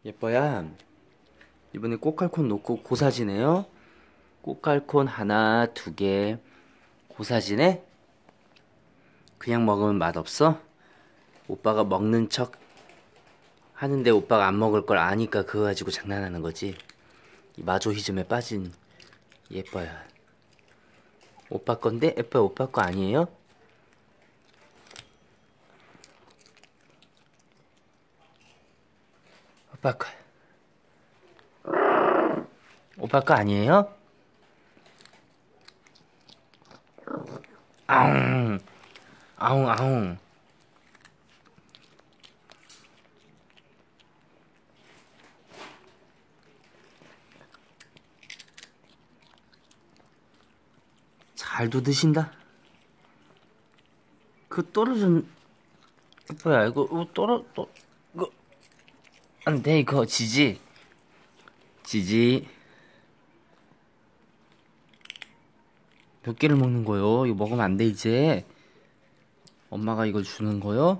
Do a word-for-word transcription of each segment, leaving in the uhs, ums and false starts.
예뻐야 이번에 꽃갈콘 놓고 고사지네요. 꽃갈콘 하나 두개 고사지네. 그냥 먹으면 맛없어? 오빠가 먹는 척 하는데 오빠가 안 먹을 걸 아니까 그거 가지고 장난하는 거지. 이 마조히즘에 빠진 예뻐야. 오빠 건데? 예뻐야 오빠 거 아니에요? 오빠 거. 오빠 거 아니에요? 아웅 아웅 아웅. 잘도 드신다. 그 떨어진 뭐야 이거 어, 떨어 또 이거 안돼. 이거 지지 지지. 몇 개를 먹는 거요? 이거 먹으면 안 돼 이제. 엄마가 이걸 주는 거요?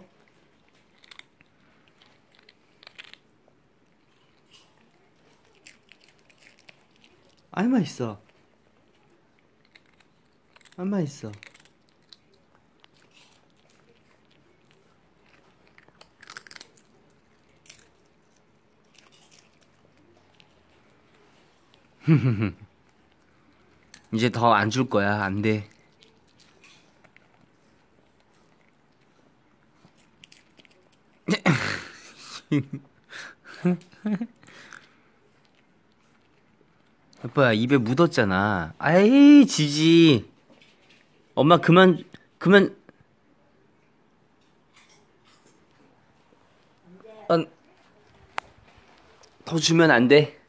아이 맛있어. 아이 맛있어. 이제 더 안 줄 거야. 안 돼. 예뻐야 입에 묻었잖아. 아이 지지. 엄마 그만 그만. 어, 더 주면 안 돼.